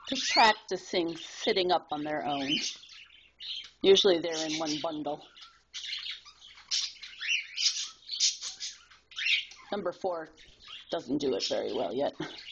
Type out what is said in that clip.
just practicing sitting up on their own. Usually they're in one bundle. Number 4 doesn't do it very well yet.